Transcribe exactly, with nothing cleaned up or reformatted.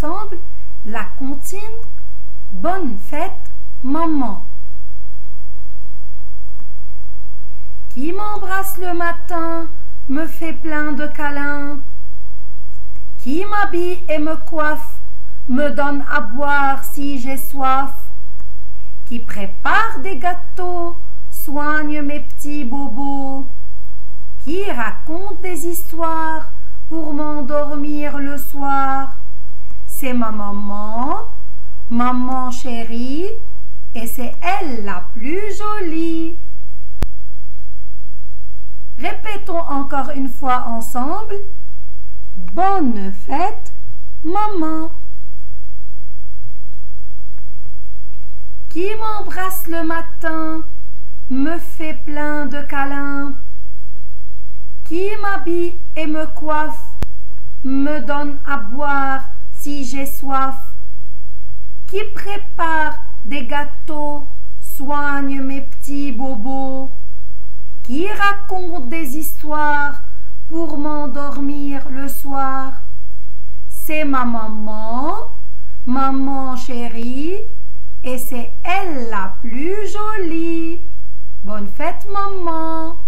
ensemble la comptine Bonne fête, maman. Qui m'embrasse le matin, me fait plein de câlins. Qui m'habille et me coiffe, me donne à boire si j'ai soif. Qui prépare des gâteaux, soigne mes petits bobos. Qui raconte des histoires pour m'endormir le soir. C'est ma maman, maman chérie, et c'est elle la plus jolie. Répétons encore une fois ensemble. Bonne fête, maman. Qui m'embrasse le matin, me fait plein de câlins. Qui m'habille et me coiffe, me donne à boire si j'ai soif. Qui prépare des gâteaux, soigne mes petits bobos. Qui raconte des histoires pour m'endormir le soir. C'est ma maman, maman chérie, et c'est elle la plus jolie. Bonne fête, maman.